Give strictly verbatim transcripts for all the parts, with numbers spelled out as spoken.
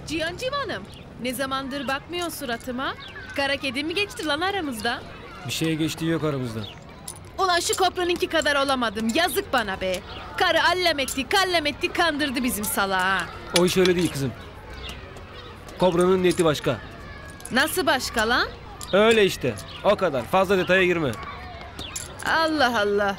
Cihan Civan'ım, ne zamandır bakmıyor suratıma? Kara kedi mi geçti lan aramızda? Bir şeye geçtiği yok aramızda. Ulan şu Kopra'nınki kadar olamadım. Yazık bana be. Karı allem etti, kallem etti, kandırdı bizim salağı ha. O iş öyle değil kızım. Kobra'nın niyeti başka. Nasıl başka lan? Öyle işte. O kadar. Fazla detaya girme. Allah Allah.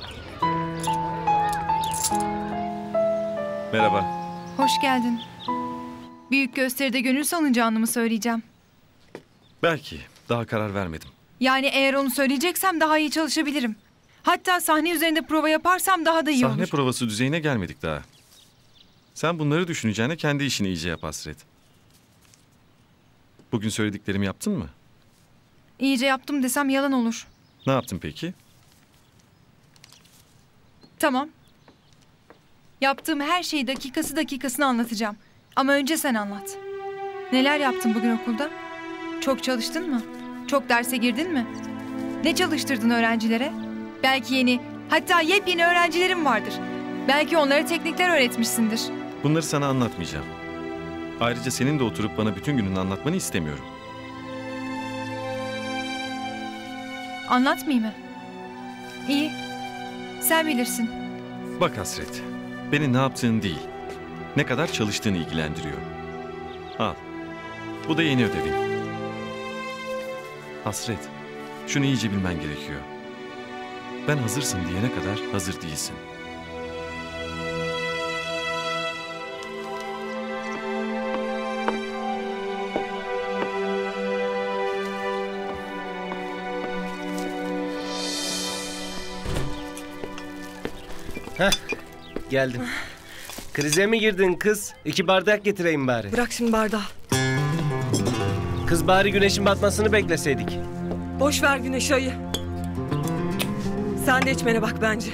Merhaba. Hoş geldin. Büyük gösteride gönül salınacağını mı söyleyeceğim? Belki. Daha karar vermedim. Yani eğer onu söyleyeceksem daha iyi çalışabilirim. Hatta sahne üzerinde prova yaparsam daha da iyi Sahne olur. Sahne provası düzeyine gelmedik daha. Sen bunları düşüneceğine kendi işini iyice yap Hasret. Bugün söylediklerimi yaptın mı? İyice yaptım desem yalan olur. Ne yaptın peki? Tamam. Yaptığım her şeyi dakikası dakikasına anlatacağım. Ama önce sen anlat. Neler yaptın bugün okulda? Çok çalıştın mı? Çok derse girdin mi? Ne çalıştırdın öğrencilere? Belki yeni, hatta yepyeni öğrencilerim vardır. Belki onlara teknikler öğretmişsindir. Bunları sana anlatmayacağım. Ayrıca senin de oturup bana bütün gününü anlatmanı istemiyorum. Anlatmayayım mı? İyi. Sen bilirsin. Bak Hasret, beni ne yaptığın değil, ne kadar çalıştığını ilgilendiriyor. Al, bu da yeni ödevin. Hasret, şunu iyice bilmen gerekiyor. Ben hazırsın diyene kadar hazır değilsin. Heh, geldim. Krize mi girdin kız? İki bardak getireyim bari. Bırak şimdi bardağı. Kız bari güneşin batmasını bekleseydik. Boş ver güneş ayı. Sen de içmene bak bence.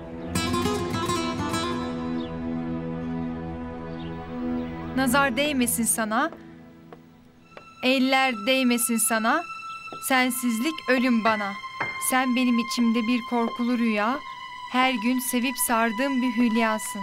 Nazar değmesin sana. Eller değmesin sana. Sensizlik ölüm bana. Sen benim içimde bir korkulu rüya. Her gün sevip sardığım bir hülyasın.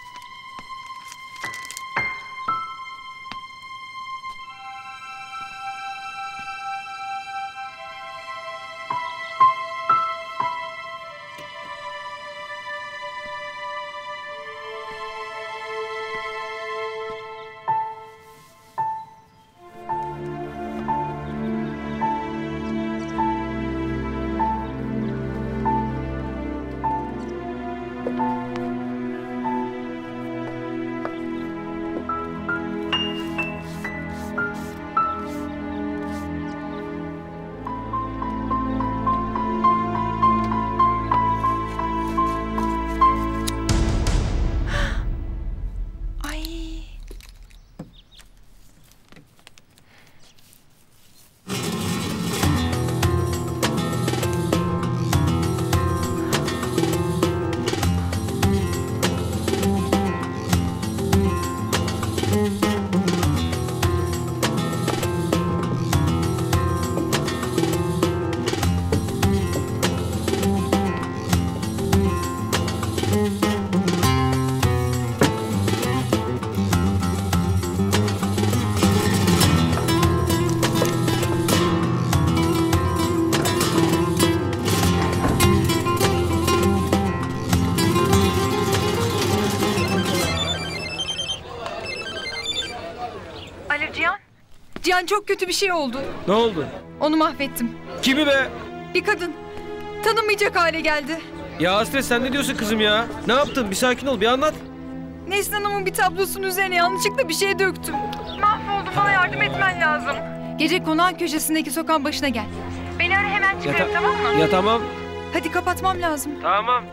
Alo Cihan. Cihan çok kötü bir şey oldu. Ne oldu? Onu mahvettim. Kimi be? Bir kadın. Tanınmayacak hale geldi. Ya Hasret sen ne diyorsun kızım ya? Ne yaptın? Bir sakin ol, bir anlat. Neslihan Hanım'ın bir tablosunun üzerine yanlışlıkla bir şey döktüm. Mahvoldum, bana yardım etmen lazım. Gece konağın köşesindeki sokağın başına gel. Beni ara, hemen çıkarım, Ya ta- tamam mı? Ya tamam. Hadi kapatmam lazım. Tamam.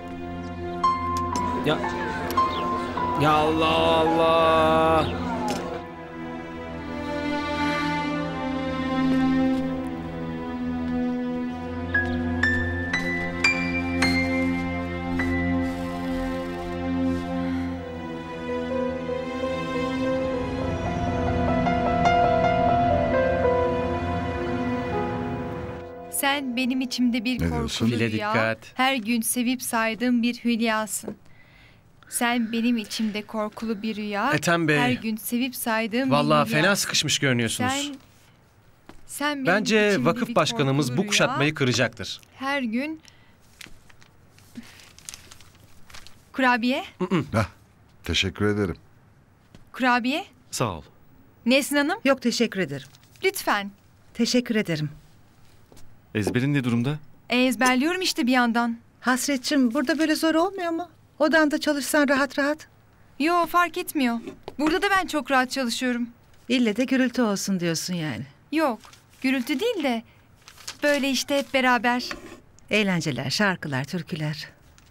Ya... Ya Allah Allah. Sen benim içimde bir Ne diyorsun? korkulu File rüya, dikkat. her gün sevip saydığım bir hülyasın. Sen benim içimde korkulu bir rüya. Ethem Bey. Her gün sevip saydığım Vallahi bir rüya. fena sıkışmış görünüyorsunuz. Sen, sen benim Bence içimde vakıf bir başkanımız korkulu bu rüya. kuşatmayı kıracaktır. Her gün... Kurabiye? Heh, teşekkür ederim. Kurabiye? Sağ ol. Nesrin Hanım? Yok teşekkür ederim. Lütfen. Teşekkür ederim. Ezberin ne durumda? E, ezberliyorum işte bir yandan. Hasretçim burada böyle zor olmuyor mu? Odanda çalışsan rahat rahat. Yo, fark etmiyor. Burada da ben çok rahat çalışıyorum. İlle de gürültü olsun diyorsun yani. Yok, gürültü değil de böyle işte hep beraber. Eğlenceler, şarkılar, türküler.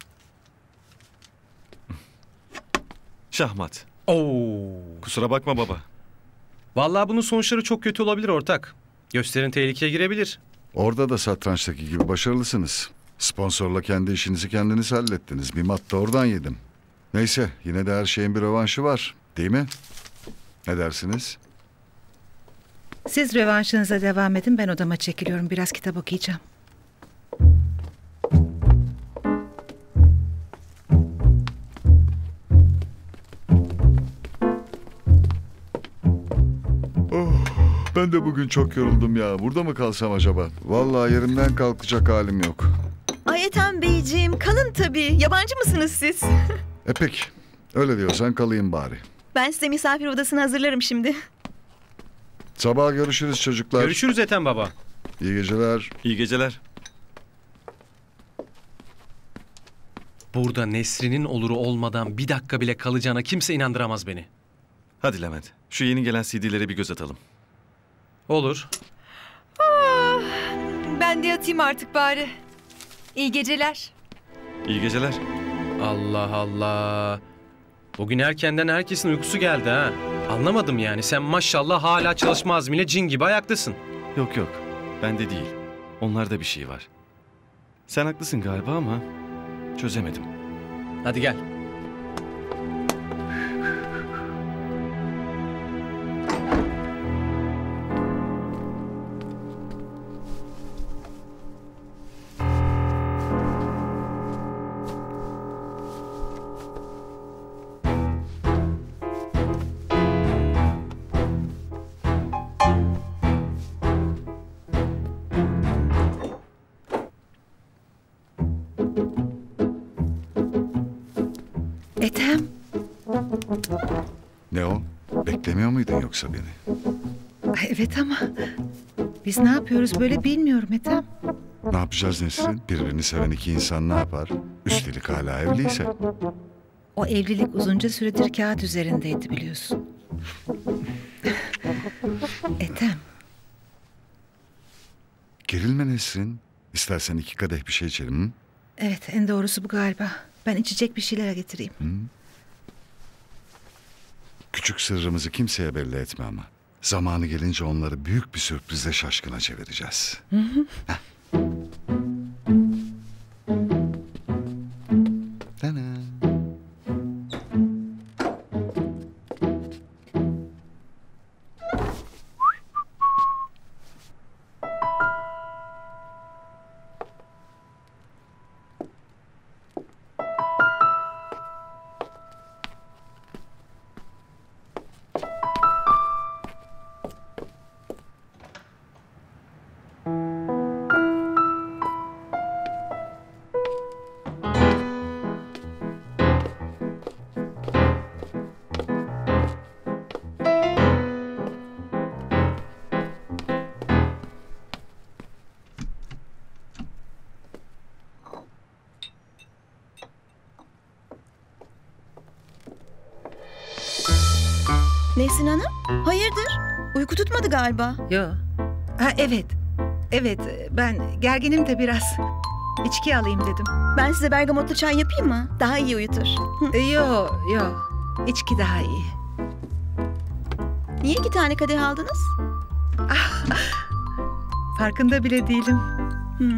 Şahmat. Oo. Kusura bakma baba. Vallahi bunun sonuçları çok kötü olabilir ortak. Gösterin tehlikeye girebilir. Orada da satrançtaki gibi başarılısınız. Sponsorla kendi işinizi kendiniz hallettiniz. Bir mat da oradan yedim. Neyse yine de her şeyin bir rövanşı var. Değil mi? Ne dersiniz? Siz rövanşınıza devam edin, ben odama çekiliyorum. Biraz kitap okuyacağım. Ben de bugün çok yoruldum ya. Burada mı kalsam acaba? Vallahi yerimden kalkacak halim yok. Ay Ethem Beyciğim, kalın tabii. Yabancı mısınız siz? E peki. Öyle diyorsan kalayım bari. Ben size misafir odasını hazırlarım şimdi. Sabah görüşürüz çocuklar. Görüşürüz Ethem baba. İyi geceler. İyi geceler. Burada Nesrin'in oluru olmadan bir dakika bile kalacağına kimse inandıramaz beni. Hadi Levent. Şu yeni gelen C D'lere bir göz atalım. Olur. Ben de yatayım artık bari. İyi geceler. İyi geceler. Allah Allah. Bugün erkenden herkesin uykusu geldi ha. Anlamadım yani. Sen maşallah hala çalışma azmiyle cin gibi ayaktasın. Yok yok. Bende değil. Onlarda bir şey var. Sen haklısın galiba ama çözemedim. Hadi gel. Ethem, Ne o? Beklemiyor muydun yoksa beni? ay evet ama biz ne yapıyoruz böyle bilmiyorum Ethem. Ne yapacağız Nesrin? Birbirini seven iki insan ne yapar? Üstelik hala evliyse. O evlilik uzunca süredir kağıt üzerindeydi biliyorsun. Ethem, Gerilme Nesrin. İstersen iki kadeh bir şey içelim. Hı? evet en doğrusu bu galiba. Ben içecek bir şeyler getireyim. Küçük sırrımızı kimseye belli etme ama. Zamanı gelince onları büyük bir sürprizle şaşkına çevireceğiz. Heh. Tana. Nesrin Hanım, hayırdır? Uyku tutmadı galiba. Yo. Ha evet. Evet ben gerginim de biraz. İçki alayım dedim. Ben size bergamotlu çay yapayım mı? Daha iyi uyutur. E, Yo yo. İçki daha iyi. Niye iki tane kadeh aldınız? Farkında bile değilim. Hmm.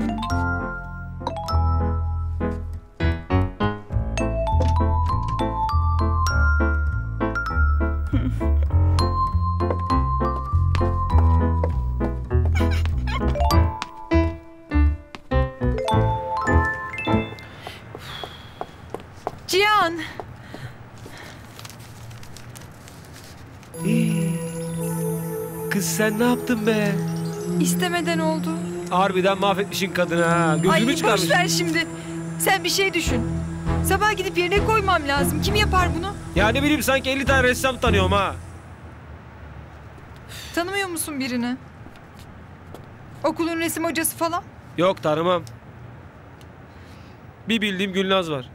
Cihan, Kız sen ne yaptın be? İstemeden oldu. Harbiden mahvetmişin kadını ha. Gözümü Ay boş çıkarmışsın. ver şimdi. Sen bir şey düşün. Sabah gidip yerine koymam lazım. Kim yapar bunu? Ya ne bileyim sanki elli tane ressam tanıyorum ha. Tanımıyor musun birini? Okulun resim hocası falan? Yok tanımam. Bir bildiğim Gülnaz var.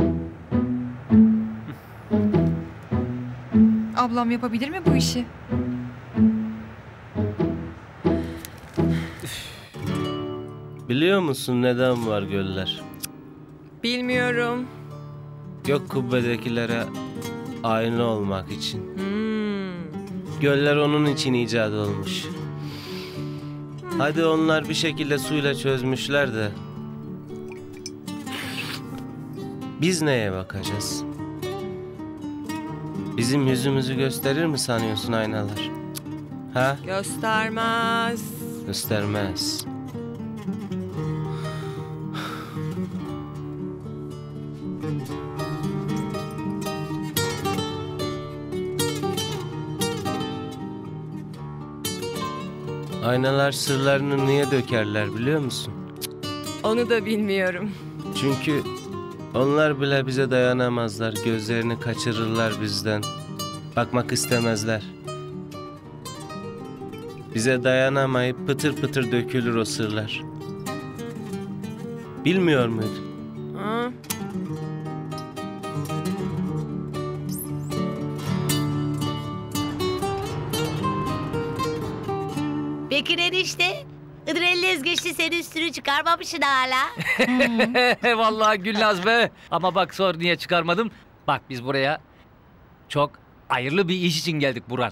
Ablam yapabilir mi bu işi? Biliyor musun neden var göller? Bilmiyorum. Gök kubbedekilere aynı olmak için. Hmm. Göller onun için icat olmuş. Hadi onlar bir şekilde suyla çözmüşler de. Biz neye bakacağız? Bizim yüzümüzü gösterir mi sanıyorsun aynalar? Ha? Göstermez. Göstermez. Aynalar sırlarını niye dökerler biliyor musun? Onu da bilmiyorum. Çünkü onlar bile bize dayanamazlar. Gözlerini kaçırırlar bizden. Bakmak istemezler. Bize dayanamayıp pıtır pıtır dökülür o sırlar. Bilmiyor muydun? Ha? Bekir enişte, Hıdrellez geçti, senin üstünü çıkarmamışsın hala. Vallahi Gülnaz be. Ama bak sor niye çıkarmadım. Bak biz buraya çok hayırlı bir iş için geldik Burhan.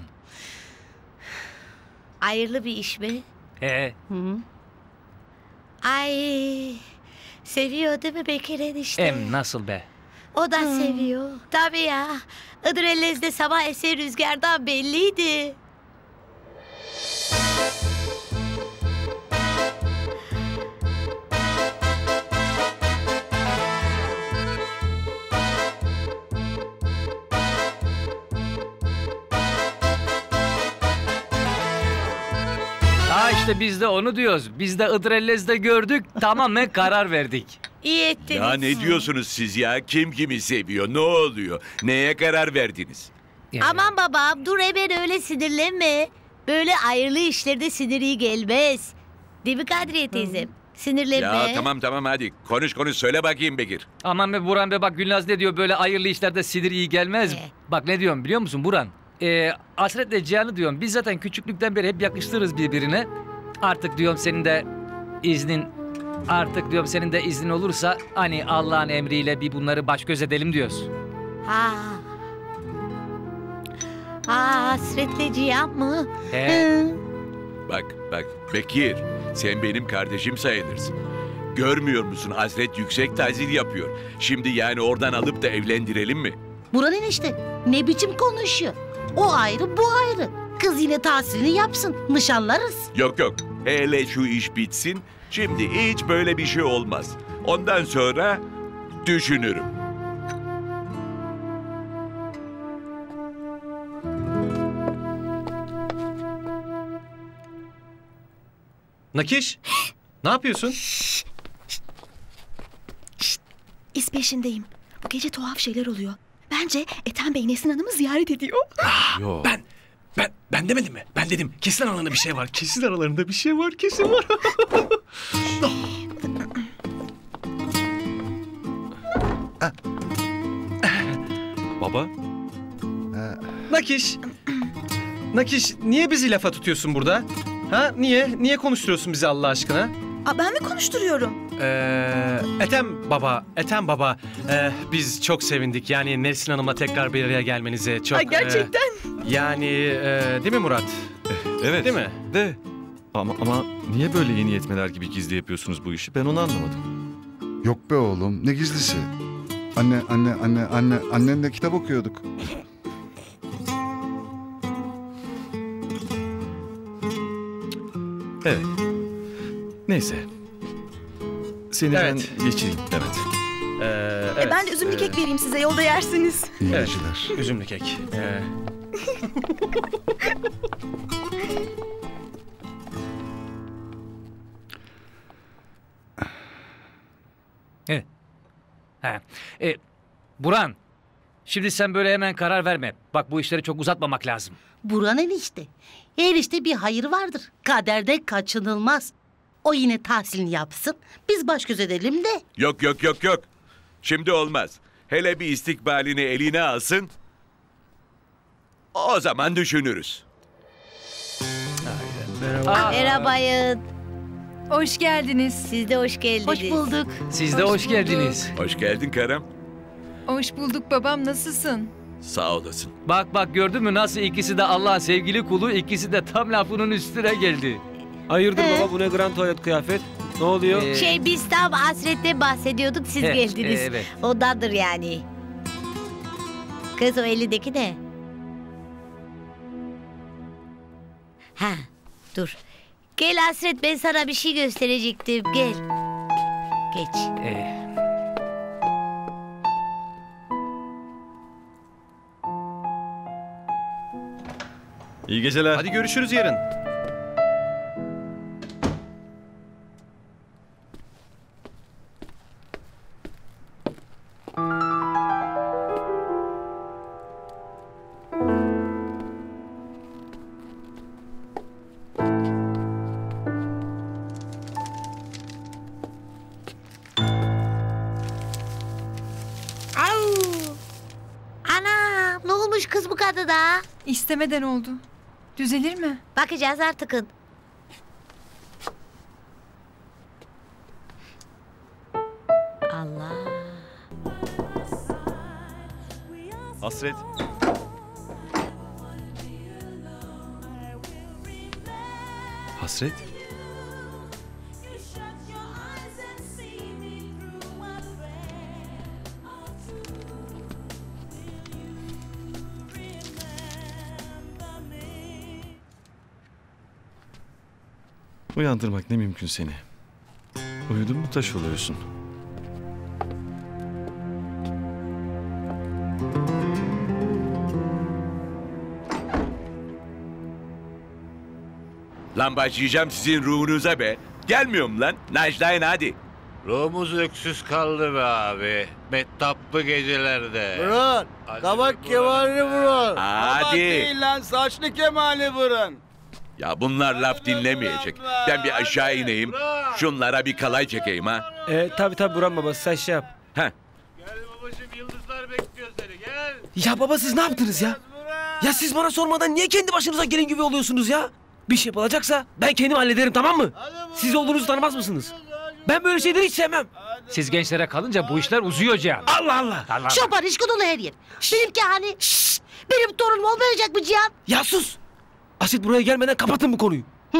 Hayırlı bir iş mi? He. Hı. Ay, seviyor değil mi Bekir enişte? Em nasıl be? O da seviyor. Tabii ya. Hıdrellez'de sabah esen rüzgardan belliydi. Ha işte biz de onu diyoruz. Biz de Hıdrellez'de gördük. Tamamen karar verdik. İyi ettiniz. Ya ne diyorsunuz siz ya? Kim kimi seviyor? Ne oluyor? Neye karar verdiniz? Aman babam, dur hemen öyle sinirlenme. Böyle ayrılı işlerde sinir iyi gelmez. Değil mi Kadriye teyzem? Sinirlenme. Ya tamam tamam hadi. Konuş konuş söyle bakayım Bekir. Aman be Burhan be, bak Gülnaz ne diyor, böyle hayırlı işlerde sinir iyi gelmez. Bak ne diyorum biliyor musun Burhan? Ee, Hasret'le Cihan'ı diyorum, biz zaten küçüklükten beri hep yakıştırırız birbirine. Artık diyorum senin de iznin, artık diyorum senin de iznin olursa hani Allah'ın emriyle bir bunları baş göz edelim diyoruz. Ha. Ha, Hasret'le Cihan mı? He. Bak bak Bekir, sen benim kardeşim sayılırsın. Görmüyor musun Hasret yüksek tahsil yapıyor. Şimdi yani oradan alıp da evlendirelim mi? Burhan enişte ne biçim konuşuyor? O ayrı, bu ayrı. Kız yine tahsilini yapsın, nişanlarız. Yok yok, hele şu iş bitsin. Şimdi hiç böyle bir şey olmaz. Ondan sonra düşünürüm. Nakiş, ne yapıyorsun? İz peşindeyim. Bu gece tuhaf şeyler oluyor. Bence Ethem Bey Nesrin Hanım'ı ziyaret ediyor. Yok. Ben, ben, ben demedim mi? Ben dedim kesin aralarında bir şey var. Kesin aralarında bir şey var, kesin var. Baba? Nakiş, Nakiş niye bizi lafa tutuyorsun burada? Ha niye? Niye konuşturuyorsun bizi Allah aşkına? Aa, ben mi konuşturuyorum? Ee, Ethem baba, Ethem baba, e, biz çok sevindik. Yani Nesrin Hanım'la tekrar bir araya gelmenize çok... Ay, gerçekten. e, yani e, değil mi Murat? Evet. Değil mi? De. Ama, ama niye böyle yeni yetmeler gibi gizli yapıyorsunuz bu işi? Ben onu anlamadım. Yok be oğlum, ne gizlisi? Anne, anne, anne, anne, annenle kitap okuyorduk. Evet. Neyse. Seni Evet. ben geçireyim. Evet. Ee, E, ben de üzümlü kek vereyim size, yolda yersiniz. İyi Evet, geceler. üzümlü kek. Ee, He. He. E, Burhan, şimdi sen böyle hemen karar verme. Bak bu işleri çok uzatmamak lazım. Burhan enişte. Her işte bir hayır vardır. Kaderde kaçınılmaz. O yine tahsilini yapsın. Biz baş göz edelim de. Yok yok yok yok. Şimdi olmaz. Hele bir istikbalini eline alsın. O zaman düşünürüz. Merhaba. Merhabayın. Hoş geldiniz. Siz de hoş geldiniz. Hoş bulduk. Siz de hoş, hoş geldiniz. Hoş geldin karım. Hoş bulduk babam, nasılsın? Sağ olasın. Bak bak gördün mü nasıl ikisi de Allah'ın sevgili kulu, ikisi de tam lafının üstüne geldi. Hayırdır baba, bu ne grand tuvalet kıyafet? Ne oluyor? Ee, şey biz tam Hasret'te bahsediyorduk, siz He, geldiniz. evet. Ondandır yani. Kız o elindeki ne? Ha, dur. Gel Hasret, ben sana bir şey gösterecektim. Gel. Geç. Ee, İyi geceler. Hadi görüşürüz yarın. Ana, ne olmuş kız bu kadına? İstemeden oldu. Düzelir mi? Bakacağız artık. Allah. Hasret. Hasret. Uyandırmak ne mümkün seni. Uyudun mu taş oluyorsun. Lan başlayacağım sizin ruhunuza be. Gelmiyorum lan. Najdayın hadi. Ruhumuz öksüz kaldı be abi. Mettaplı gecelerde. Burhan, kabak kemalini Burhan. Hadi. Kabak değil lan, saçlı kemali Burhan. Ya bunlar laf dinlemeyecek. Ben bir aşağı ineyim. Şunlara bir kalay çekeyim ha. Ee, tabii tabii Burhan baba, sen şey yap. Heh. Gel babacığım, yıldızlar bekliyor seni, gel. Ya baba siz ne yaptınız ya? Ya siz bana sormadan niye kendi başınıza gelin gibi oluyorsunuz ya? Bir şey yapılacaksa ben kendim hallederim, tamam mı? Siz olduğunuzu tanımaz mısınız? Ben böyle şeyleri hiç sevmem. Siz gençlere kalınca bu işler uzuyor Cihan. Allah Allah. Allah. Şopar işkı dolu her yer. Benimki hani şşş, benim torunum olmayacak mı Cihan? Ya sus. Asit buraya gelmeden kapatın bu konuyu. Hı.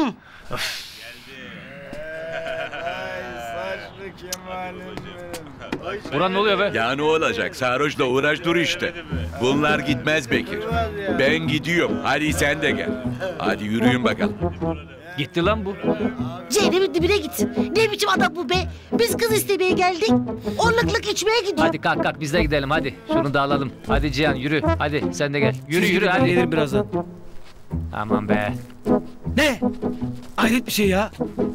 Saçlı kemalim benim. Burhan ne oluyor be? Ya ne olacak? Sarhoşla uğraş dur işte. Bunlar gitmez Bekir. Ben gidiyorum. Hadi sen de gel. Hadi yürüyün bakalım. Gitti lan bu. Cehennemin dibine gitsin. Ne biçim adam bu be? Biz kız istemeye geldik. Onluklık içmeye gidiyor. Hadi kalk kalk biz de gidelim hadi. Şunu da alalım. Hadi Cihan yürü. Hadi sen de gel. Yürü yürü hadi. Gelirim birazdan. Aman be. Ne? Hayret bir şey ya.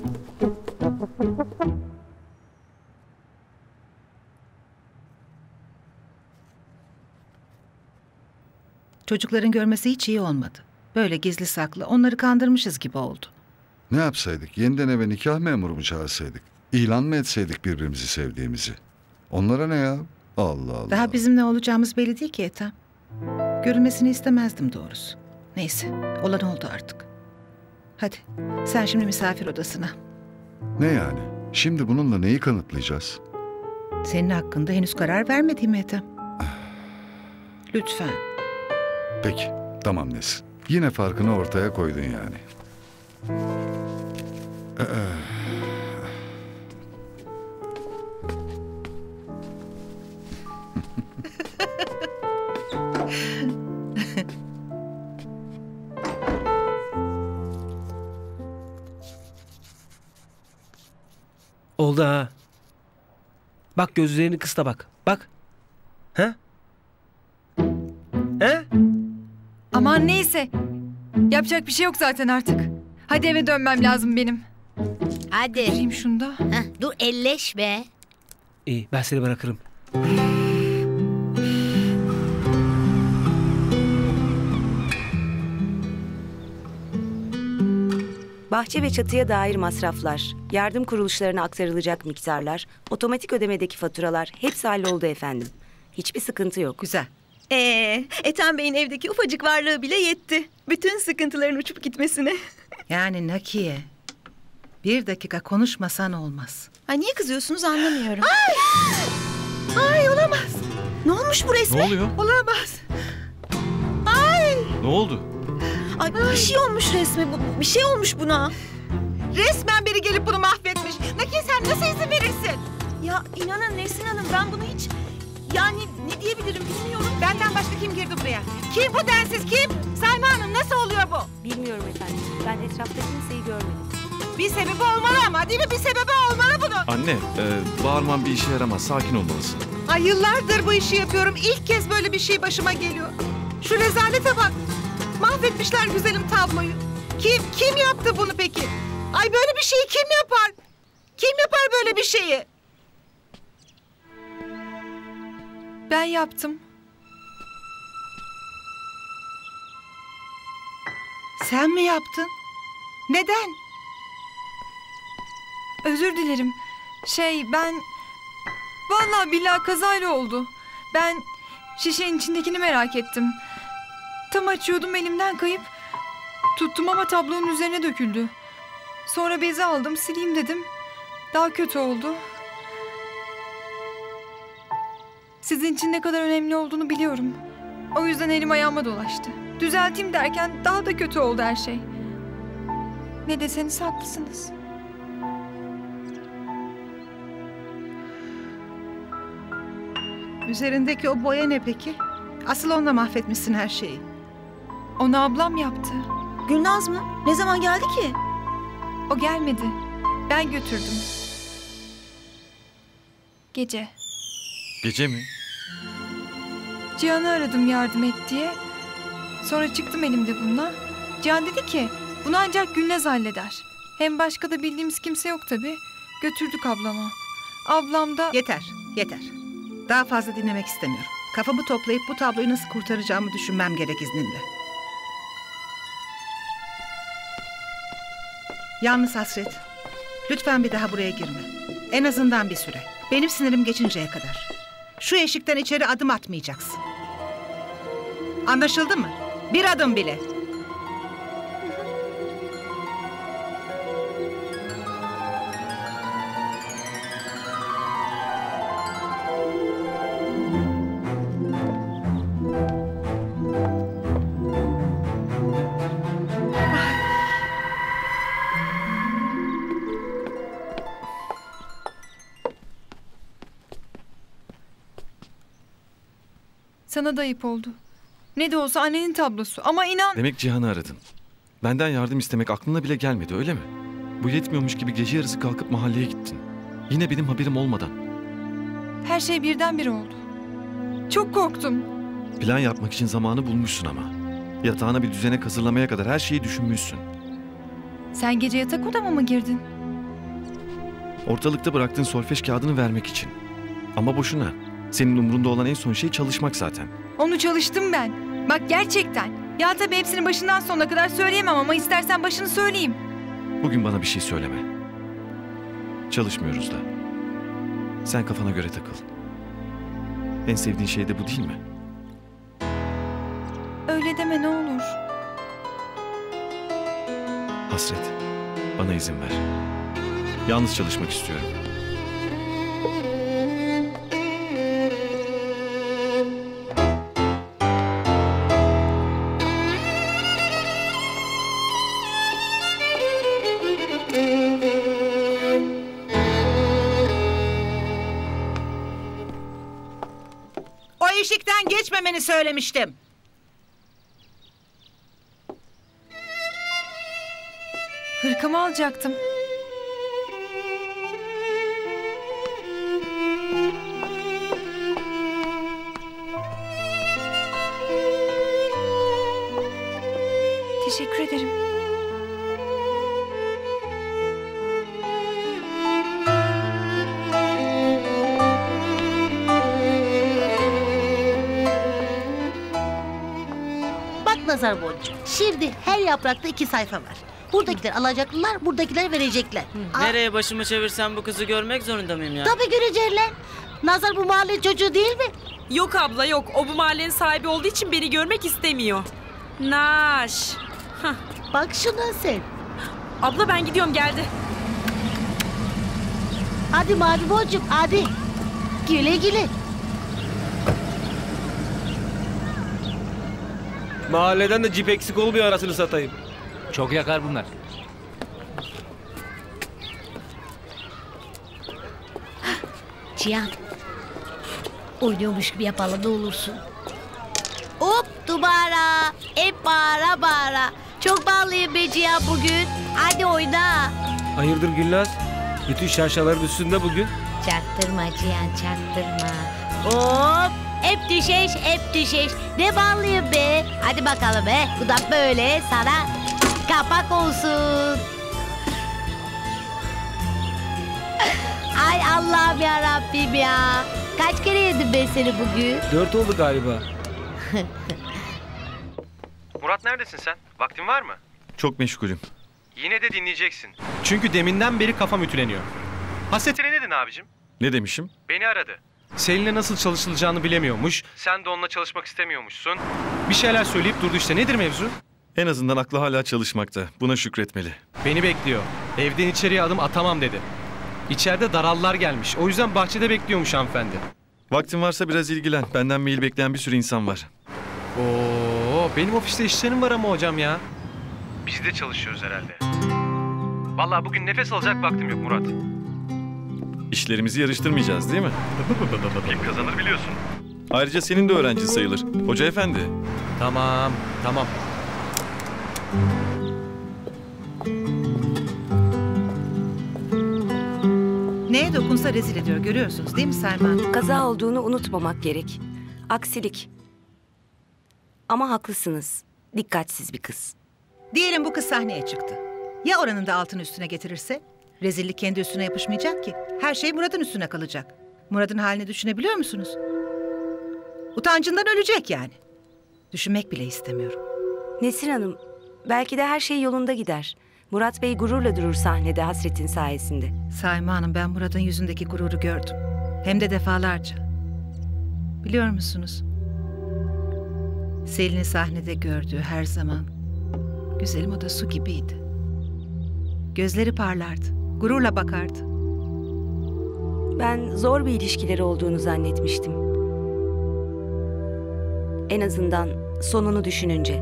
Çocukların görmesi hiç iyi olmadı. Böyle gizli saklı onları kandırmışız gibi oldu. Ne yapsaydık? Yeniden eve nikah memuru mu çağırsaydık? İlan mı etseydik birbirimizi sevdiğimizi? Onlara ne ya? Allah Allah. Daha bizim ne olacağımız belli değil ki Ethem. Görülmesini istemezdim doğrusu. Neyse, olan oldu artık. Hadi, sen şimdi misafir odasına. Ne yani? Şimdi bununla neyi kanıtlayacağız? Senin hakkında henüz karar vermediğim Ethem. Lütfen. Peki, tamam Nesin. Yine farkını ortaya koydun yani. Ee, Oldu ha. Bak gözlerini kıs da bak. Bak. He? He? Aman neyse. Yapacak bir şey yok zaten artık. Hadi eve dönmem lazım benim. Hadi. Vereyim şunu da. Heh, dur elleşme. İyi ben seni bırakırım. Bahçe ve çatıya dair masraflar, yardım kuruluşlarına aktarılacak miktarlar, otomatik ödemedeki faturalar hepsi halloldu efendim. Hiçbir sıkıntı yok. Güzel. Ee, Ethem Bey'in evdeki ufacık varlığı bile yetti. Bütün sıkıntıların uçup gitmesine. Yani Nakiye, bir dakika konuşmasan olmaz. Ay niye kızıyorsunuz anlamıyorum. Ay! Ay olamaz. Ne olmuş bu resme? Ne oluyor? Olamaz. Ay! Ne oldu? Ay bir şey olmuş resme. Bu- Bir şey olmuş buna. Resmen biri gelip bunu mahvetmiş. Nakiye sen nasıl izin verirsin? Ya inanın Nesin Hanım ben bunu hiç... Yani ne diyebilirim bilmiyorum. Benden başka kim girdi buraya? Kim bu densiz kim? Sayma Hanım nasıl oluyor bu? Bilmiyorum efendim. Ben etrafta kimseyi görmedim. Bir sebebi olmalı ama değil mi? Bir sebebi olmalı bunun. Anne, e, bağırman bir işe yaramaz. Sakin olmalısın. Ay yıllardır bu işi yapıyorum. İlk kez böyle bir şey başıma geliyor. Şu rezalete bak. Mahvetmişler güzelim tabloyu. Kim kim yaptı bunu peki? Ay böyle bir şeyi kim yapar? Kim yapar böyle bir şeyi? Ben yaptım. Sen mi yaptın? Neden? Özür dilerim. Şey ben... Vallahi billahi kazayla oldu. Ben şişenin içindekini merak ettim. Tam açıyordum elimden kayıp. Tuttum ama tablonun üzerine döküldü. Sonra bezi aldım sileyim dedim. Daha kötü oldu. Sizin için ne kadar önemli olduğunu biliyorum. O yüzden elim ayağıma dolaştı. Düzelteyim derken daha da kötü oldu her şey. Ne deseniz haklısınız. Üzerindeki o boya ne peki? Asıl onunla mahvetmişsin her şeyi. Onu ablam yaptı. Gülnaz mı? Ne zaman geldi ki? O gelmedi. Ben götürdüm. Gece. Gece mi? Cihan'ı aradım yardım et diye. Sonra çıktım elimde bununla. Cihan dedi ki bunu ancak Gülnaz halleder. Hem başka da bildiğimiz kimse yok tabii. Götürdük ablama. Ablam da... Yeter, yeter. Daha fazla dinlemek istemiyorum. Kafamı toplayıp bu tabloyu nasıl kurtaracağımı düşünmem gerek izninle. Yalnız Hasret, lütfen bir daha buraya girme. En azından bir süre. Benim sinirim geçinceye kadar. Şu eşikten içeri adım atmayacaksın. Anlaşıldı mı? Bir adım bile. Sana da ayıp oldu. Ne de olsa annenin tablosu ama inan... Demek Cihan'ı aradın. Benden yardım istemek aklına bile gelmedi öyle mi? Bu yetmiyormuş gibi gece yarısı kalkıp mahalleye gittin. Yine benim haberim olmadan. Her şey birdenbire oldu. Çok korktum. Plan yapmak için zamanı bulmuşsun ama. Yatağına bir düzenek hazırlamaya kadar her şeyi düşünmüşsün. Sen gece yatak odama mı girdin? Ortalıkta bıraktığın solfej kağıdını vermek için. Ama boşuna. Senin umrunda olan en son şey çalışmak zaten. Onu çalıştım ben. Bak gerçekten. Ya tabii hepsini başından sonuna kadar söyleyemem ama istersen başını söyleyeyim. Bugün bana bir şey söyleme. Çalışmıyoruz da. Sen kafana göre takıl. En sevdiğin şey de bu değil mi? Öyle deme ne olur. Hasret, bana izin ver. Yalnız çalışmak istiyorum. O eşikten geçmemeni söylemiştim. Hırkamı alacaktım. Teşekkür ederim. nazar boncuğu. Şimdi her yaprakta iki sayfa var. Buradakiler alacaklılar, buradakiler verecekler. Aa, Nereye başımı çevirsem bu kızı görmek zorunda mıyım ya? tabii görecekler. Nazar bu mahallenin çocuğu değil mi? Yok abla yok. O bu mahallenin sahibi olduğu için beni görmek istemiyor. Naş. Hah. Bak şuna sen. Abla ben gidiyorum, geldi. Hadi mavi boncuk hadi. Güle güle. Mahalleden de cip eksik olmuyor arasını satayım. Çok yakar bunlar. Cihan. Oynuyormuş gibi yapalım ne olursun. Hop dubara. Hep bağıra bağıra. Çok bağlıyım be Cihan bugün. Hadi oyna. Hayırdır Gülnaz? Bütün şaşaların üstünde bugün. Çaktırma Cihan çaktırma. Hop. Hep düşeş hep düşeş. Ne bağlıyım be. Hadi bakalım be. Bu da böyle sana kapak olsun. Ay Allah'ım ya Rabbim ya. Kaç kere yedim ben seni bugün? Dört oldu galiba. Murat neredesin sen? Vaktin var mı? Çok meşgulüm. Yine de dinleyeceksin. Çünkü deminden beri kafam ütüleniyor. Hasretine ne dedin abicim? Ne demişim? Beni aradı. Selin'le nasıl çalışılacağını bilemiyormuş. Sen de onunla çalışmak istemiyormuşsun. Bir şeyler söyleyip durdu işte. Nedir mevzu? En azından aklı hala çalışmakta. Buna şükretmeli. Beni bekliyor. Evden içeriye adım atamam dedi. İçeride darallar gelmiş. O yüzden bahçede bekliyormuş hanımefendi. Vaktin varsa biraz ilgilen. Benden mail bekleyen bir sürü insan var. Oo, benim ofiste işlerim var ama hocam ya. Biz de çalışıyoruz herhalde. Vallahi bugün nefes alacak vaktim yok Murat. İşlerimizi yarıştırmayacağız değil mi? Kim kazanır biliyorsun. Ayrıca senin de öğrencin sayılır. Hoca efendi. Tamam, tamam. Neye dokunsa rezil ediyor, görüyorsunuz değil mi Selman? Kaza olduğunu unutmamak gerek. Aksilik. Ama haklısınız. Dikkatsiz bir kız. Diyelim bu kız sahneye çıktı. Ya oranın da altını üstüne getirirse? Rezillik kendi üstüne yapışmayacak ki. Her şey Murat'ın üstüne kalacak. Murat'ın halini düşünebiliyor musunuz? Utancından ölecek yani. Düşünmek bile istemiyorum. Nesrin Hanım, belki de her şey yolunda gider. Murat Bey gururla durur sahnede Hasret'in sayesinde. Saime Hanım, ben Murat'ın yüzündeki gururu gördüm. Hem de defalarca. Biliyor musunuz? Selin'i sahnede gördüğü her zaman güzelim o da su gibiydi. Gözleri parlardı, gururla bakardı. Ben zor bir ilişkileri olduğunu zannetmiştim. En azından sonunu düşününce.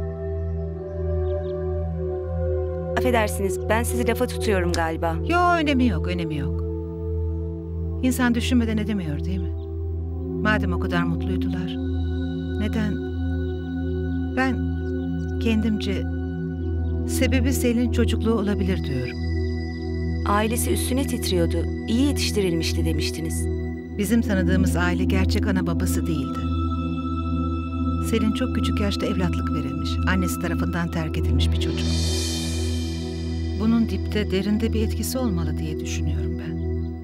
Affedersiniz, ben sizi lafa tutuyorum galiba. Yo, önemi yok, önemi yok. İnsan düşünmeden edemiyor değil mi? Madem o kadar mutluydular, neden? Ben kendimce sebebi Selin'in çocukluğu olabilir diyorum. Ailesi üstüne titriyordu, iyi yetiştirilmişti demiştiniz. Bizim tanıdığımız aile gerçek ana babası değildi. Selin çok küçük yaşta evlatlık verilmiş, annesi tarafından terk edilmiş bir çocuk. Bunun dipte, derinde bir etkisi olmalı diye düşünüyorum ben.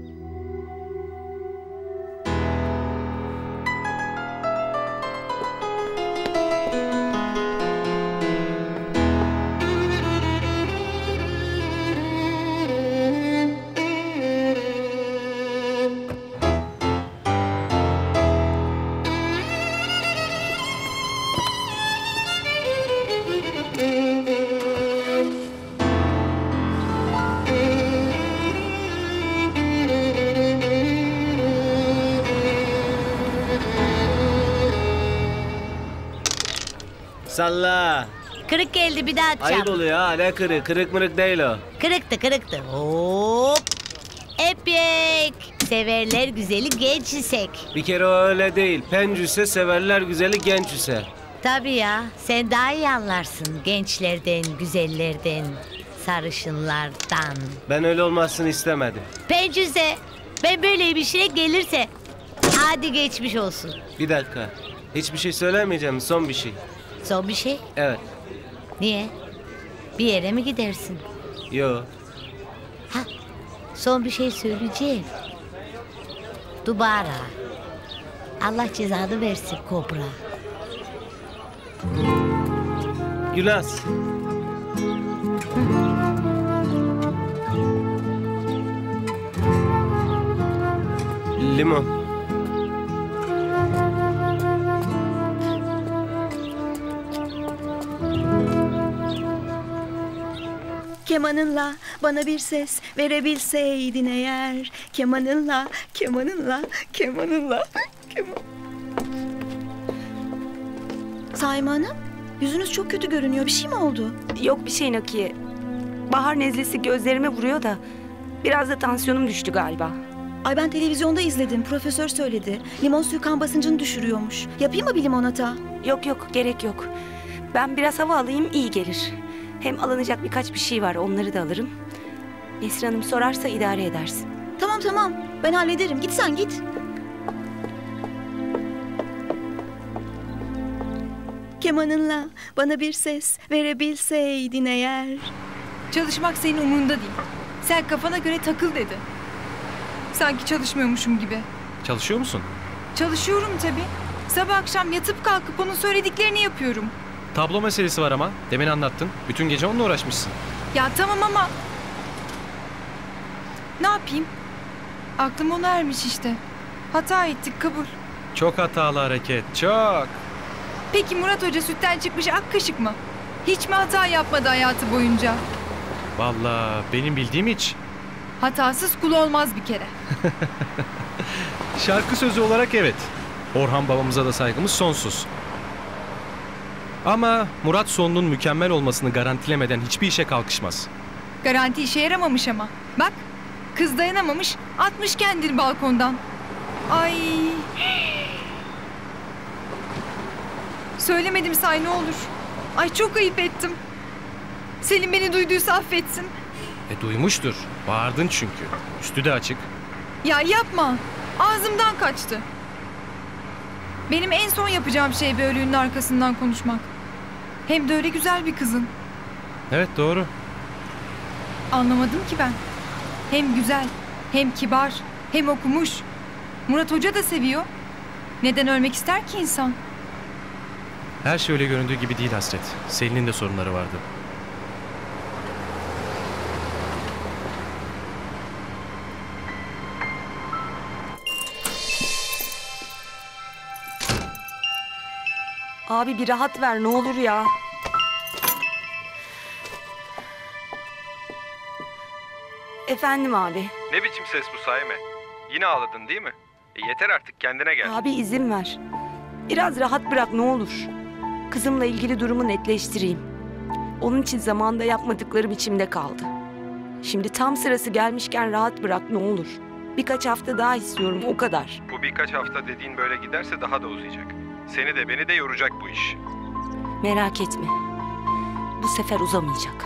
Salla. Kırık geldi, bir daha atacağım. Ayıp oluyor ha, ne kırık? Kırık mırık değil o. Kırıktı kırıktı. Hop. Epek. Severler güzeli genç isek. Bir kere o öyle değil. Pencüse severler güzeli genç ise. Tabii ya, sen daha iyi anlarsın gençlerden, güzellerden, sarışınlardan. Ben öyle olmasını istemedim. Pencüse, ben böyle bir şey gelirse hadi geçmiş olsun. Bir dakika. Hiçbir şey söylemeyeceğim, son bir şey. Son bir şey? Evet. Niye? Bir yere mi gidersin? Yo. Ha, son bir şey söyleyeceğim. Dubara. Allah cezanı versin kobra. Gülnaz. Limon. Kemanınla bana bir ses verebilseydin eğer. Kemanınla, kemanınla, kemanınla, keman... Saime Hanım, yüzünüz çok kötü görünüyor. Bir şey mi oldu? Yok bir şey Nakiye. Bahar nezlesi gözlerime vuruyor da biraz da tansiyonum düştü galiba. Ay ben televizyonda izledim. Profesör söyledi. Limon suyu kan basıncını düşürüyormuş. Yapayım mı bir limonata? Yok yok gerek yok. Ben biraz hava alayım iyi gelir. Hem alınacak birkaç bir şey var onları da alırım. Nesrin Hanım sorarsa idare edersin. Tamam tamam ben hallederim. Git sen git. Kemanınla bana bir ses verebilseydin eğer. Çalışmak senin umurunda değil. Sen kafana göre takıl dedi. Sanki çalışmıyormuşum gibi. Çalışıyor musun? Çalışıyorum tabii. Sabah akşam yatıp kalkıp onun söylediklerini yapıyorum. Tablo meselesi var ama. Demin anlattın. Bütün gece onunla uğraşmışsın. Ya tamam ama... Ne yapayım? Aklım ona ermiş işte. Hata ettik, kabul. Çok hatalı hareket, çok. Peki Murat Hoca sütten çıkmış ak kaşık mı? Hiç mi hata yapmadı hayatı boyunca? Vallahi benim bildiğim hiç. Hatasız kul olmaz bir kere. Şarkı sözü olarak evet. Orhan babamıza da saygımız sonsuz. Ama Murat sonunun mükemmel olmasını garantilemeden hiçbir işe kalkışmaz. Garanti işe yaramamış ama. Bak, kız dayanamamış, atmış kendini balkondan. Ay. Söylemedim say ne olur. Ay çok ayıp ettim. Selim beni duyduysa affetsin. E duymuştur. Bağırdın çünkü. Üstü de açık. Ya yapma. Ağzımdan kaçtı. Benim en son yapacağım şey bir ölünün arkasından konuşmak. Hem de öyle güzel bir kızın. Evet doğru. Anlamadım ki ben. Hem güzel, hem kibar, hem okumuş. Murat Hoca da seviyor. Neden ölmek ister ki insan? Her şey öyle göründüğü gibi değil Hasret. Selin'in de sorunları vardı. Abi bir rahat ver ne olur ya. Efendim abi. Ne biçim ses bu Saime? Yine ağladın değil mi? E yeter artık kendine gel. Abi izin ver. Biraz rahat bırak ne olur. Kızımla ilgili durumu netleştireyim. Onun için zamanında yapmadıklarım içimde kaldı. Şimdi tam sırası gelmişken rahat bırak ne olur. Birkaç hafta daha istiyorum o kadar. Bu birkaç hafta dediğin böyle giderse daha da uzayacak. Seni de beni de yoracak bu iş. Merak etme. Bu sefer uzamayacak.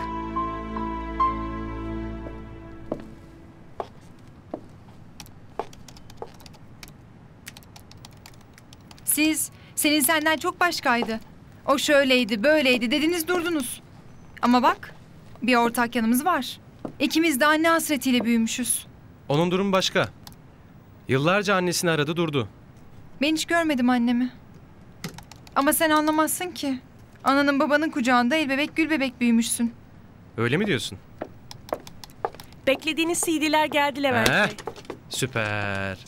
Siz, senin senden çok başkaydı. O şöyleydi, böyleydi dediniz durdunuz. Ama bak, bir ortak yanımız var. İkimiz de anne hasretiyle büyümüşüz. Onun durumu başka. Yıllarca annesini aradı durdu. Ben hiç görmedim annemi. Ama sen anlamazsın ki. Ananın babanın kucağında el bebek gül bebek büyümüşsün. Öyle mi diyorsun? Beklediğiniz C D'ler geldi Levent Heh, Bey. süper.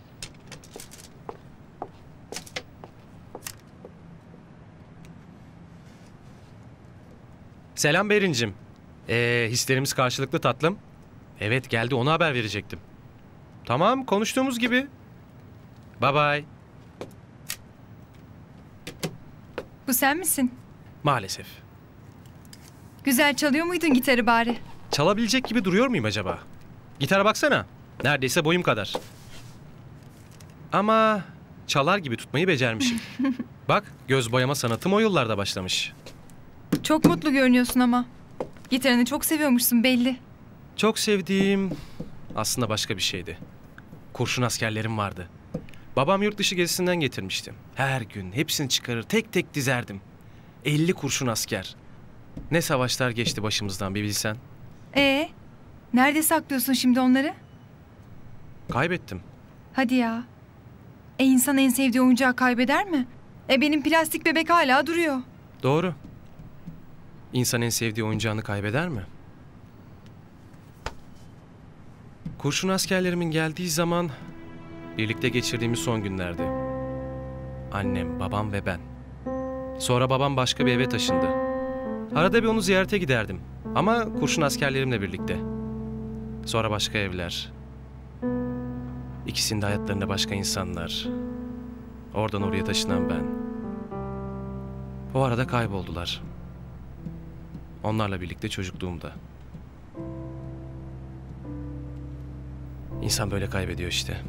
Selam Berincim. Ee, hislerimiz karşılıklı tatlım. Evet geldi ona haber verecektim. Tamam konuştuğumuz gibi. Bye bye. Bu sen misin? Maalesef. Güzel çalıyor muydun gitarı bari? Çalabilecek gibi duruyor muyum acaba? Gitara baksana. Neredeyse boyum kadar. Ama çalar gibi tutmayı becermişim. Bak göz boyama sanatım o yıllarda başlamış. Çok mutlu görünüyorsun ama. Gitarını çok seviyormuşsun belli. Çok sevdiğim aslında başka bir şeydi. Kurşun askerlerim vardı. Babam yurt dışı gezisinden getirmişti. Her gün hepsini çıkarır tek tek dizerdim. elli kurşun asker. Ne savaşlar geçti başımızdan bir bilsen. Ee, nerede saklıyorsun şimdi onları? Kaybettim. Hadi ya. E insan en sevdiği oyuncağı kaybeder mi? E benim plastik bebek hala duruyor. Doğru. İnsan en sevdiği oyuncağını kaybeder mi? Kurşun askerlerimin geldiği zaman birlikte geçirdiğimiz son günlerdi. Annem, babam ve ben. Sonra babam başka bir eve taşındı. Arada bir onu ziyarete giderdim. Ama kurşun askerlerimle birlikte. Sonra başka evler. İkisinin de hayatlarında başka insanlar. Oradan oraya taşınan ben. O arada kayboldular. Onlarla birlikte çocukluğumda. İnsan böyle kaybediyor işte.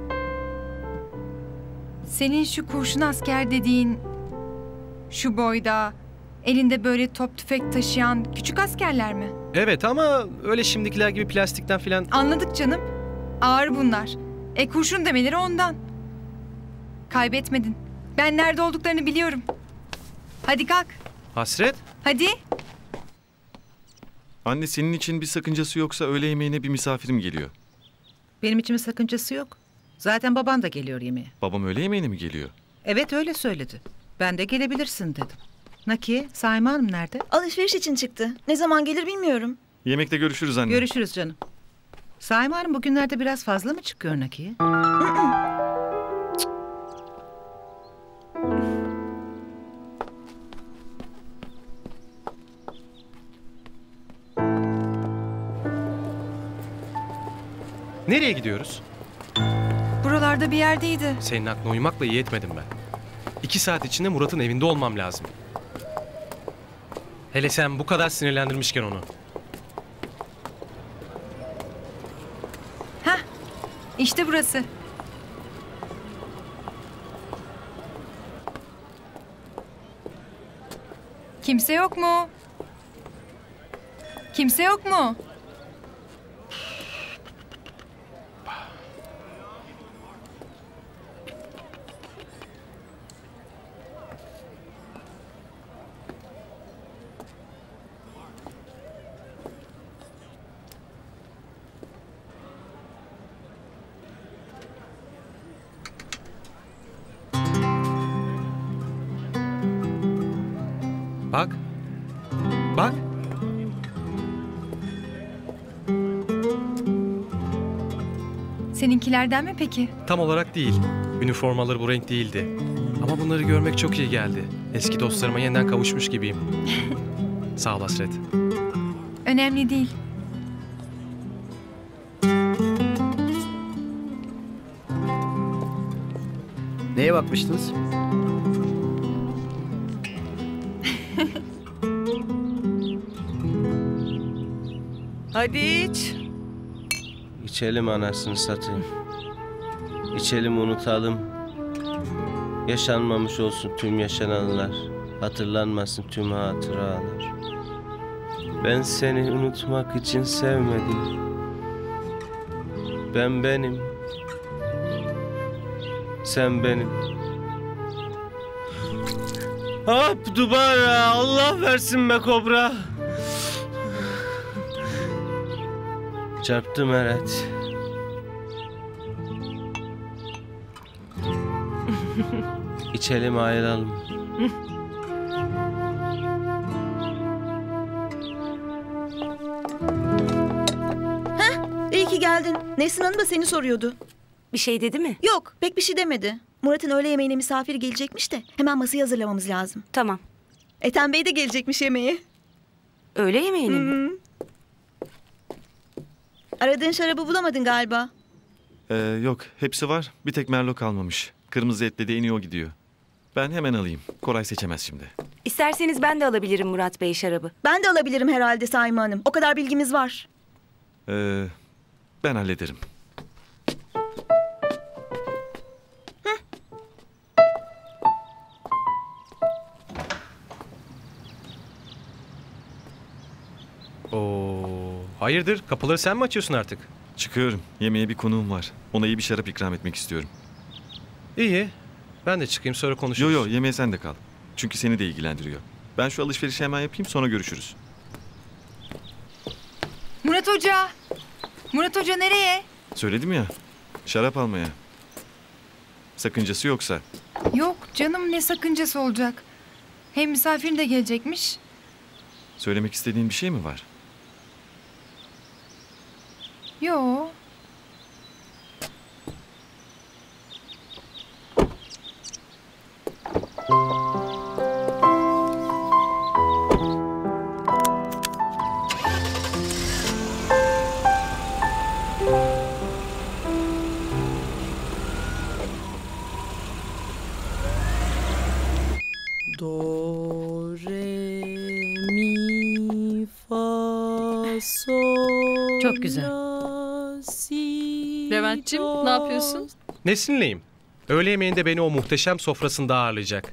Senin şu kurşun asker dediğin, şu boyda, elinde böyle top tüfek taşıyan küçük askerler mi? Evet ama öyle şimdikiler gibi plastikten filan... Anladık canım. Ağır bunlar. E kurşun demeleri ondan. Kaybetmedin. Ben nerede olduklarını biliyorum. Hadi kalk. Hasret? Hadi. Anne, senin için bir sakıncası yoksa öğle yemeğine bir misafirim geliyor. Benim için bir sakıncası yok. Zaten baban da geliyor yemeğe. Babam öğle yemeğine mi geliyor? Evet, öyle söyledi. Ben de gelebilirsin dedim. Nakiye, Saime Hanım nerede? Alışveriş için çıktı. Ne zaman gelir bilmiyorum. Yemekte görüşürüz anne. Görüşürüz canım. Saime Hanım bugünlerde biraz fazla mı çıkıyor Nakiye? Nereye gidiyoruz? Buralarda bir yerdeydi. Senin aklına uymakla iyi etmedim ben. İki saat içinde Murat'ın evinde olmam lazım. Hele sen bu kadar sinirlendirmişken onu. Hah, işte burası. Kimse yok mu? Kimse yok mu? Bak. Bak. Seninkilerden mi peki? Tam olarak değil. Üniformaları bu renk değildi. Ama bunları görmek çok iyi geldi. Eski dostlarıma yeniden kavuşmuş gibiyim. Sağ ol Hasret. Önemli değil. Neye bakmıştınız? Hadi iç. İçelim anasını satayım. İçelim, unutalım. Yaşanmamış olsun tüm yaşananlar. Hatırlanmasın tüm hatıralar. Ben seni unutmak için sevmedim. Ben benim. Sen benim. Hop dubara, Allah versin be kobra. Çarptım evet. İçelim, ayrılalım. Heh, iyi ki geldin. Nesrin Hanım da seni soruyordu. Bir şey dedi mi? Yok, pek bir şey demedi. Murat'ın öğle yemeğine misafir gelecekmiş de hemen masayı hazırlamamız lazım. Tamam. Ethem Bey de gelecekmiş yemeğe. Öğle yemeğine mi? Aradığın şarabı bulamadın galiba. Ee, yok, hepsi var. Bir tek Merlot kalmamış. Kırmızı etle de en iyi o gidiyor. Ben hemen alayım. Koray seçemez şimdi. İsterseniz ben de alabilirim Murat Bey şarabı. Ben de alabilirim herhalde Saime Hanım. O kadar bilgimiz var. Ee, ben hallederim. Oo, hayırdır? Kapıları sen mi açıyorsun artık? Çıkıyorum. Yemeğe bir konuğum var. Ona iyi bir şarap ikram etmek istiyorum. İyi. Ben de çıkayım, sonra konuşuruz. Yo yo, yemeğe sen de kal. Çünkü seni de ilgilendiriyor. Ben şu alışverişi hemen yapayım, sonra görüşürüz. Murat Hoca. Murat Hoca nereye? Söyledim ya. Şarap almaya. Sakıncası yoksa. Yok canım, ne sakıncası olacak. Hem misafirin de gelecekmiş. Söylemek istediğin bir şey mi var? Yo. Do, re, mi, fa, sol, Çok güzel. la, si, Levent'cim do. ne yapıyorsun? Nesinleyim. Öğle yemeğinde beni o muhteşem sofrasında ağırlayacak.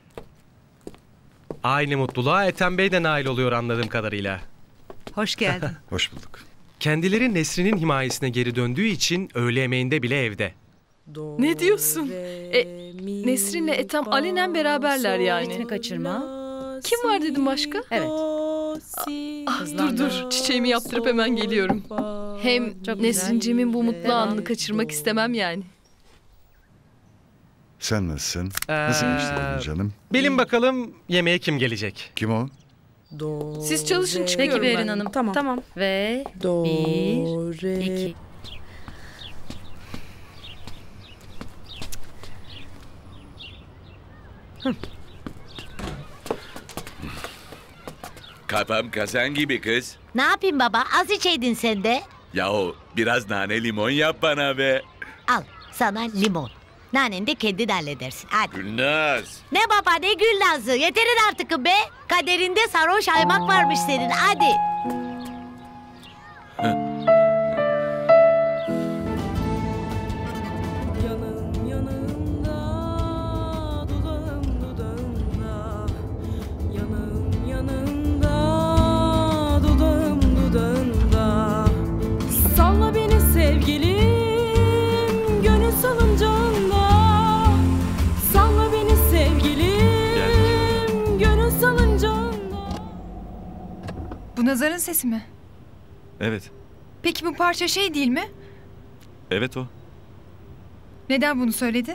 Aynı mutluluğa Ethem Bey de nail oluyor anladığım kadarıyla. Hoş geldin. Hoş bulduk. Kendileri Nesrin'in himayesine geri döndüğü için öğle yemeğinde bile evde. Ne diyorsun? E, Nesrin'le Ethem alenen beraberler yani. Dikkatini kaçırma. Kim var dedim başka? Evet. Ah, dur dur çiçeğimi yaptırıp hemen geliyorum. Hem Çok Nesrin'cimin bu mutlu Devam. anını kaçırmak istemem yani. Sen nasılsın? Nasıl geçti bugün canım? Bilin bakalım yemeğe kim gelecek? Kim o? Siz çalışın çıkıyorum Peki ben. Berin Hanım. Tamam. Tamam. Ve Do, bir, re. iki. Kafam kazan gibi kız. Ne yapayım baba? Az içeydin sen de. Yahu biraz nane limon yap bana be. Al sana limon. Naneni de kendin halledersin. Hadi. Gülnaz. Ne baba ne gül nazı. Yeterin artık be. Kaderinde sarhoş aymak varmış senin. Hadi. Yanağım yanağımda, dudağım dudağımda. Yanağım yanağımda, dudağım dudağımda. Salla beni sevgilim, gönül salıncağında. Salla beni sevgilim, gönül salıncağında. Bu Nazar'ın sesi mi? Evet. Peki bu parça şey değil mi? Evet o. Neden bunu söyledi?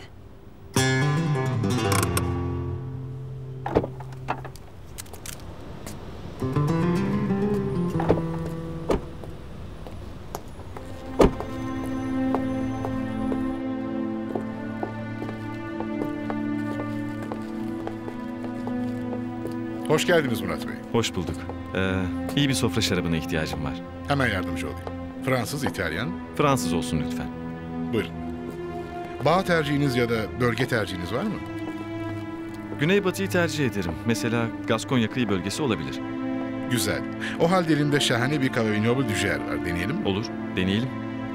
Hoş geldiniz Murat Bey. Hoş bulduk. Ee, iyi bir sofra şarabına ihtiyacım var. Hemen yardımcı olayım. Fransız, İtalyan. Fransız olsun lütfen. Buyurun. Bağ tercihiniz ya da bölge tercihiniz var mı? Güneybatı'yı tercih ederim. Mesela Gaskonya kıyı bölgesi olabilir. Güzel. O halde elimde şahane bir Cabernet Noble Duger var. Deneyelim mi? Olur, deneyelim.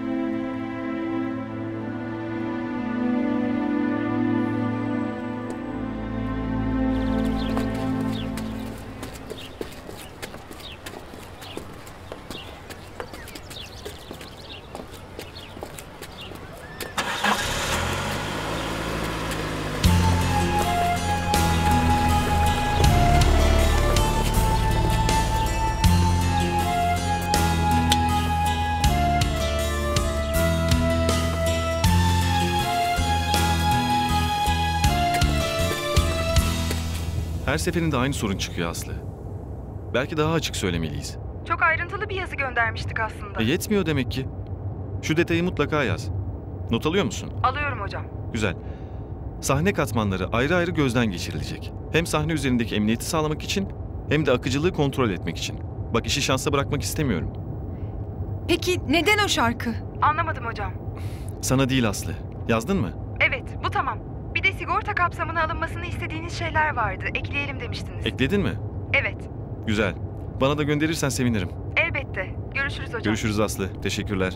Her seferinde aynı sorun çıkıyor Aslı. Belki daha açık söylemeliyiz. Çok ayrıntılı bir yazı göndermiştik aslında. E yetmiyor demek ki. Şu detayı mutlaka yaz. Not alıyor musun? Alıyorum hocam. Güzel. Sahne katmanları ayrı ayrı gözden geçirilecek. Hem sahne üzerindeki emniyeti sağlamak için hem de akıcılığı kontrol etmek için. Bak işi şansa bırakmak istemiyorum. Peki neden o şarkı? Anlamadım hocam. Sana değil Aslı. Yazdın mı? Evet, bu tamam. Bir de sigorta kapsamına alınmasını istediğiniz şeyler vardı. Ekleyelim demiştiniz. Ekledin mi? Evet, Güzel. Bana da gönderirsen sevinirim. elbette. Görüşürüz hocam. Görüşürüz Aslı. Teşekkürler.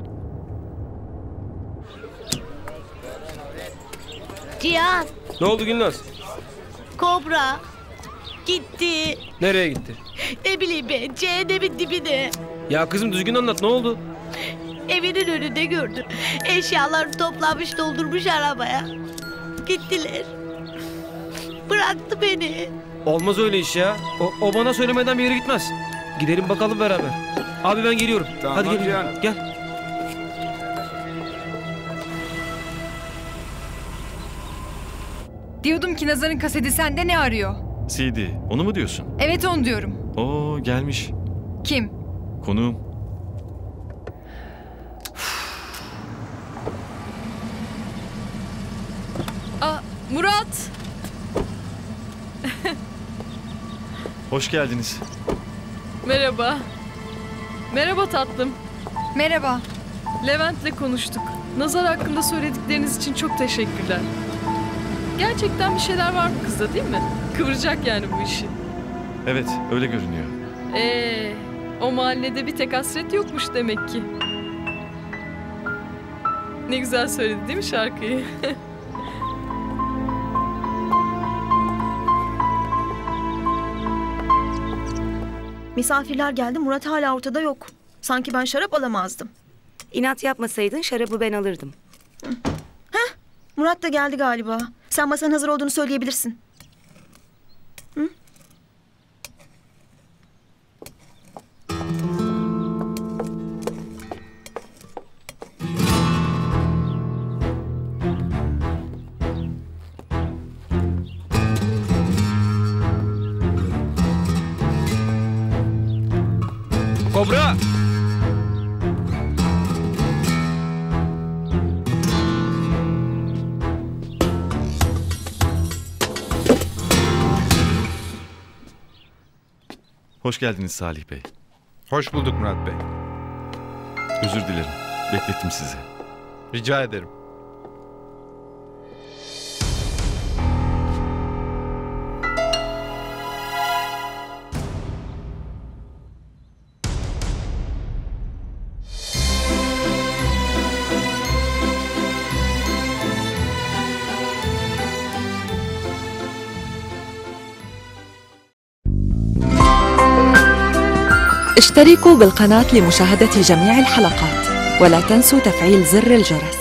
Cihan, Ne oldu Gülnaz? Kobra gitti. Nereye gitti? Ne bileyim ben, cehennemin dibine. Ya kızım düzgün anlat ne oldu? Evinin önünde gördüm. Eşyalarını toplamış doldurmuş arabaya. Gittiler. Bıraktı beni. Olmaz öyle iş ya. O, o bana söylemeden bir yere gitmez. Gidelim bakalım beraber. Abi ben geliyorum. Tamam, Hadi gel. Cihan. Gel. Diyordum ki Nazar'ın kaseti sende ne arıyor? C D. Onu mu diyorsun? Evet onu diyorum. Oo gelmiş. Kim? Konuğum. Aa, Murat. Hoş geldiniz. Merhaba. Merhaba tatlım. Merhaba. Levent'le konuştuk. Nazar hakkında söyledikleriniz için çok teşekkürler. Gerçekten bir şeyler var bu kızda değil mi? Kıvıracak yani bu işi. Evet, öyle görünüyor. Ee, o mahallede bir tek hasret yokmuş demek ki. Ne güzel söyledi değil mi şarkıyı? Misafirler geldi, Murat hala ortada yok. Sanki ben şarap alamazdım. İnat yapmasaydın şarabı ben alırdım. Heh, Murat da geldi galiba. Sen masanın hazır olduğunu söyleyebilirsin. Hı? Kobra! Hoş geldiniz Salih Bey. Hoş bulduk Murat Bey. Özür dilerim. Beklettim sizi. Rica ederim. اشتركوا بالقناة لمشاهدة جميع الحلقات ولا تنسوا تفعيل زر الجرس.